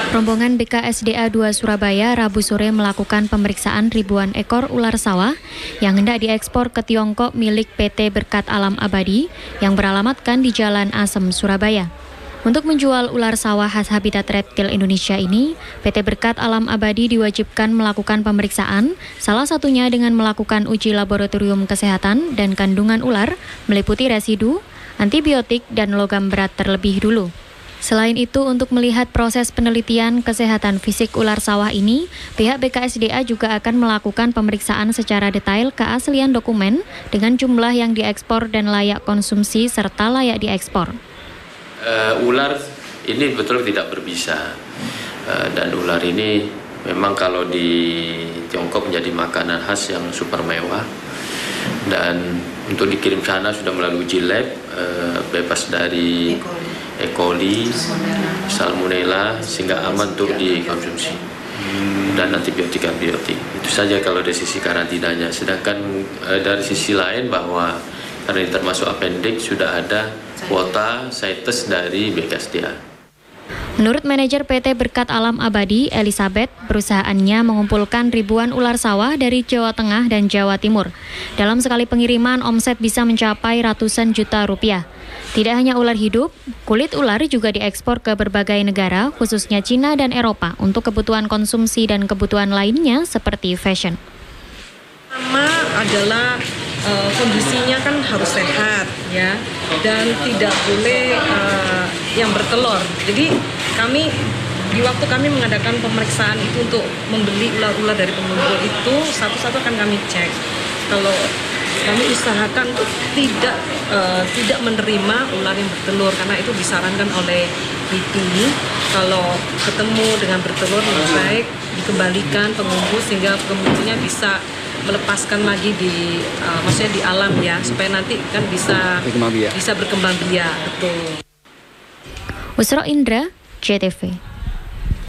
Rombongan BKSDA 2 Surabaya Rabu sore melakukan pemeriksaan ribuan ekor ular sawah yang hendak diekspor ke Tiongkok milik PT Berkat Alam Abadi yang beralamatkan di Jalan Asem, Surabaya. Untuk menjual ular sawah khas Habitat Reptil Indonesia ini, PT Berkat Alam Abadi diwajibkan melakukan pemeriksaan, salah satunya dengan melakukan uji laboratorium kesehatan dan kandungan ular, meliputi residu, antibiotik, dan logam berat terlebih dulu. Selain itu, untuk melihat proses penelitian kesehatan fisik ular sawah ini, pihak BKSDA juga akan melakukan pemeriksaan secara detail keaslian dokumen dengan jumlah yang diekspor dan layak konsumsi serta layak diekspor. Ular ini betul tidak berbisa, dan ular ini memang kalau di Tiongkok menjadi makanan khas yang super mewah, dan untuk dikirim sana sudah melalui uji lab, bebas dari E. coli, salmonella, sehingga aman untuk dikonsumsi, dan antibiotik. Itu saja kalau dari sisi karantinanya. Sedangkan dari sisi lain bahwa karena ini termasuk appendix, sudah ada kuota CITES dari BKSDA. Menurut manajer PT Berkat Alam Abadi, Elizabeth, perusahaannya mengumpulkan ribuan ular sawah dari Jawa Tengah dan Jawa Timur. Dalam sekali pengiriman, omset bisa mencapai ratusan juta rupiah. Tidak hanya ular hidup, kulit ular juga diekspor ke berbagai negara, khususnya Cina dan Eropa, untuk kebutuhan konsumsi dan kebutuhan lainnya seperti fashion. Pertama adalah kondisinya kan harus sehat, ya, dan tidak boleh yang bertelur. Jadi di waktu kami mengadakan pemeriksaan itu untuk membeli ular-ular dari pengumpul itu, satu-satu akan kami cek. Kalau kami usahakan untuk tidak menerima ular yang bertelur, karena itu disarankan oleh IPI. Kalau ketemu dengan bertelur, lebih baik dikembalikan pengumpul sehingga pengumpulnya bisa melepaskan lagi maksudnya di alam, ya, supaya nanti kan bisa berkembang biak. Betul. Usro Indra, JTV.